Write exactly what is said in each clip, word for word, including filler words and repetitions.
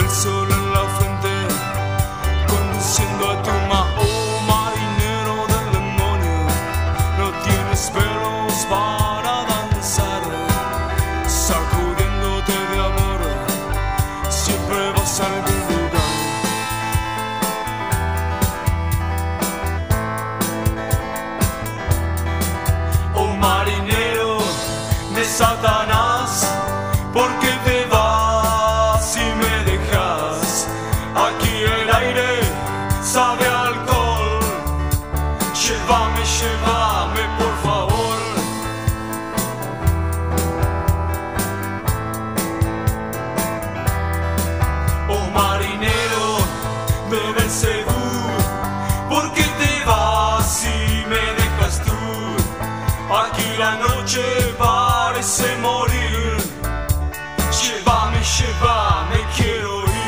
el sol en la frente, conduciendo a tu ma, oh marinero del demonio, no tienes pelos para danzar, sacudiéndote de amor, siempre vas a algún lugar. Oh marinero de Satanás, ¿por qué te vas y me dejas? Aquí el aire sabe a alcohol. Llévame, llévame, por favor. Oh marinero de Belcebú, ¿por qué te vas y me dejas tú? Aquí la noche parece morir. Llévame, llévame, quiero ir.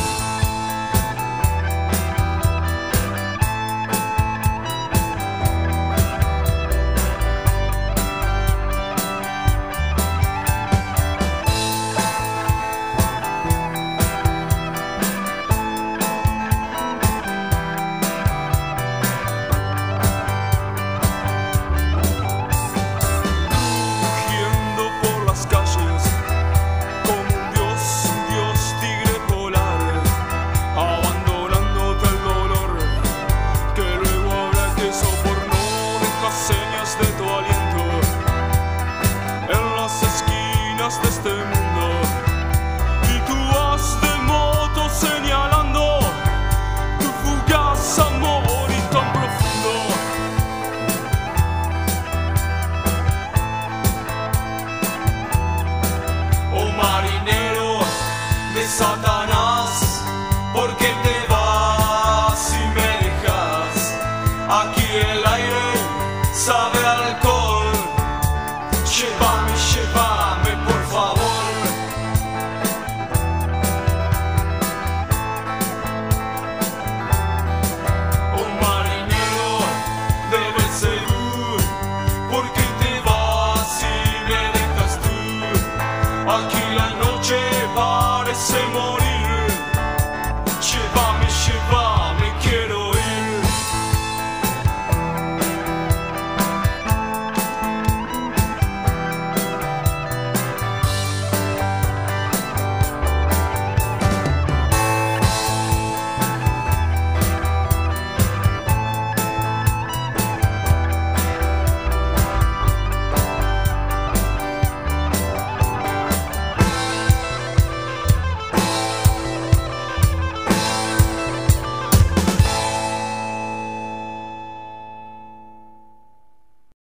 Rugiendo por las calles como un dios, un dios tigre polar, abandonándote el dolor que luego habrá que soportar. Dejas señas de tu aliento en las esquinas de este mundo, y tú vas de moto señalando tu fugaz amor y tan profundo. Oh marinero de Satanás, ¿por qué te vas y me dejas? Aquí el aire sabe a alcohol. Llévame, llévame, por favor. Oh marinero de Belcebú, ¿por qué te vas y me dejas tú? Aquí